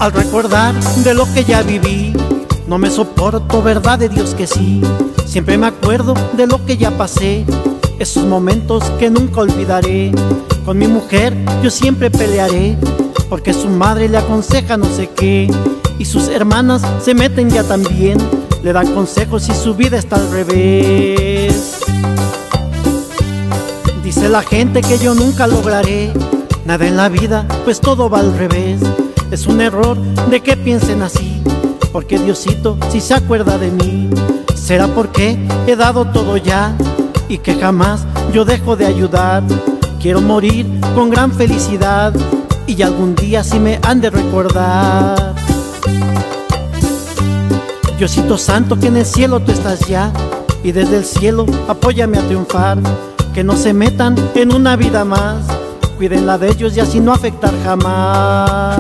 Al recordar de lo que ya viví, no me soporto, verdad de Dios que sí. Siempre me acuerdo de lo que ya pasé, esos momentos que nunca olvidaré. Con mi mujer yo siempre pelearé, porque su madre le aconseja no sé qué, y sus hermanas se meten ya también, le dan consejos y su vida está al revés. Dice la gente que yo nunca lograré nada en la vida, pues todo va al revés. Es un error de que piensen así, porque Diosito sí se acuerda de mí. ¿Será porque he dado todo ya y que jamás yo dejo de ayudar? Quiero morir con gran felicidad y algún día sí me han de recordar. Diosito santo, que en el cielo tú estás ya, y desde el cielo apóyame a triunfar. Que no se metan en una vida más, cuídenla de ellos y así no afectar jamás.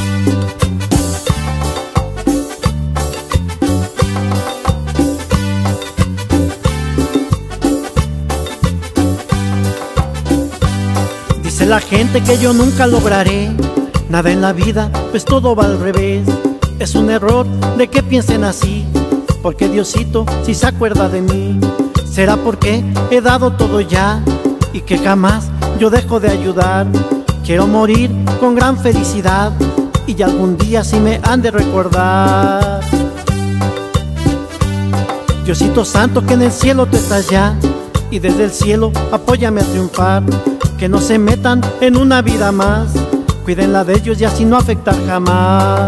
Dice la gente que yo nunca lograré nada en la vida, pues todo va al revés. Es un error de que piensen así, porque Diosito sí se acuerda de mí. ¿Será porque he dado todo ya y que jamás yo dejo de ayudar? Quiero morir con gran felicidad y algún día sí me han de recordar. Diosito santo, que en el cielo tú estás ya, y desde el cielo apóyame a triunfar. Que no se metan en una vida más, cuídenla de ellos y así no afectar jamás.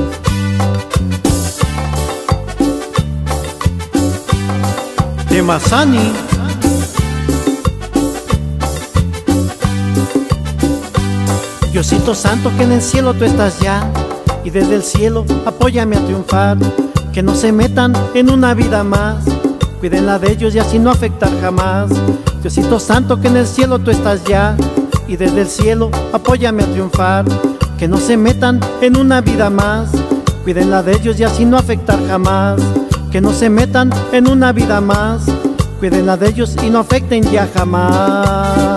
De Masani. Diosito santo, que en el cielo tú estás ya, y desde el cielo apóyame a triunfar. Que no se metan en una vida más, cuídenla de ellos y así no afectar jamás. Diosito santo, que en el cielo tú estás ya, y desde el cielo apóyame a triunfar. Que no se metan en una vida más, cuídenla de ellos y así no afectar jamás. Que no se metan en una vida más, cuídenla de ellos y no afecten ya jamás.